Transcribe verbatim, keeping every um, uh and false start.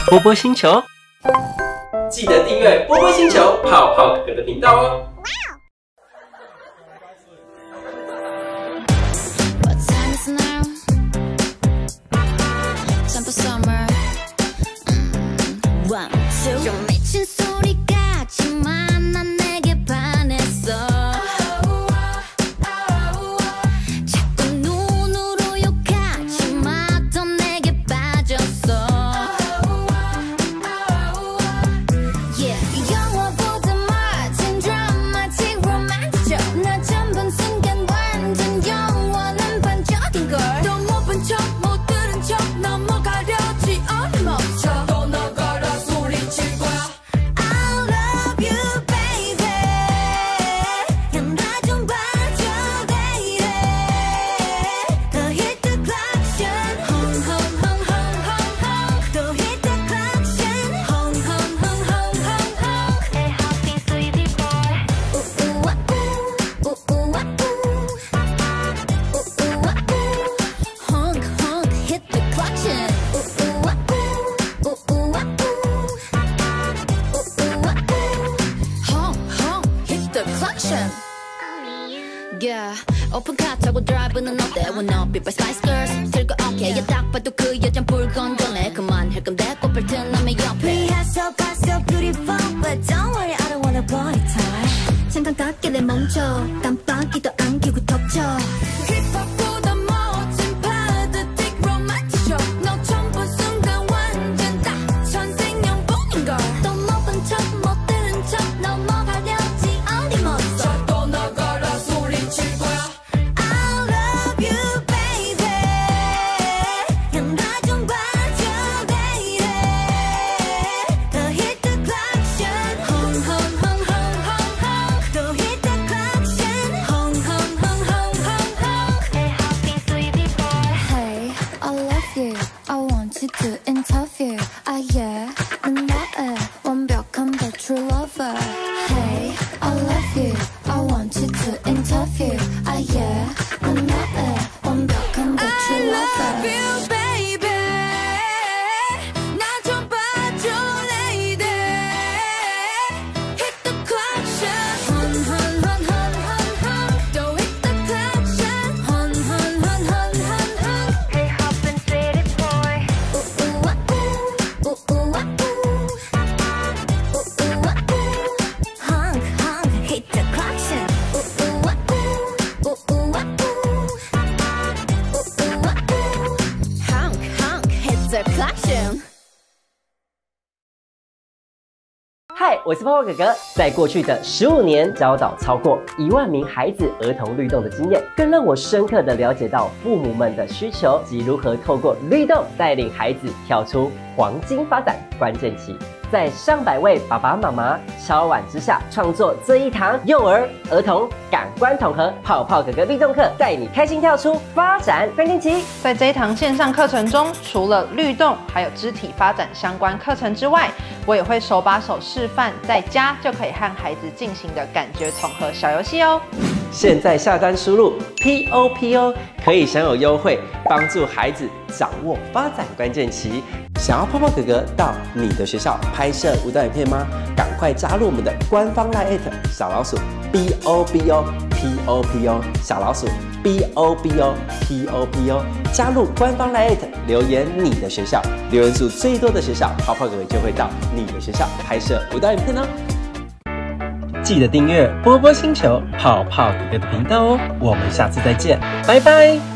波波星球，记得订阅波波星球泡泡哥哥的频道哦。 Yeah, 오픈카 타고 드라이브는 어때? Wanna be by Spice Girls? 들고 어깨에 딱 봐도 그 여잔 불건전해. 그만할 건데 꽃필 튼 남의 옆에. 피해서 가서 beautiful, but don't worry, I don't wanna boy tie. 잠깐 닿게 내 멈춰, 깜빡이도 안기고 덮쳐. 힙합보다 멋진 pathetic romantic show. 너 처음 본 순간 완전 딱 천생연분인걸. 또 못 본 척, 못 들은 척, 넘어가려지 어디 멈춰. To interview, ah yeah, 난 나의 완벽한 but true lover. Hey, I love you, I want you to interview, ah yeah, 난 나의 완벽한 but true lover. I love you, baby. 나 좀 봐줘, lady. Hit the clock, shot. Hun, hun, hun, hun, hun, hun. Don't hit the clock, shot. Hun, hun, hun, hun, hun, hun. Hey, hoppin' city boy. Collection. 嗨，我是泡泡哥哥。在过去的十五年，教导超过一万名孩子儿童律动的经验，更让我深刻的了解到父母们的需求及如何透过律动带领孩子跳出黄金发展关键期。在上百位爸爸妈妈敲碗之下，创作这一堂幼儿、儿童感官统合泡泡哥哥律动课，带你开心跳出发展关键期。 在这一堂线上课程中，除了律动还有肢体发展相关课程之外，我也会手把手示范，在家就可以和孩子进行的感觉统合小游戏哦。 现在下单输入 P O P O 可以享有优惠，帮助孩子掌握发展关键期。想要泡泡哥哥到你的学校拍摄舞蹈影片吗？赶快加入我们的官方 LINE@ 小老鼠 B O B O P O P O 小老鼠 B O B O P O P O 加入官方 LINE@ 留言你的学校，留言数最多的学校，泡泡哥哥就会到你的学校拍摄舞蹈影片哦。记得订阅波波星球泡泡哥哥的频道哦，我们下次再见，拜拜。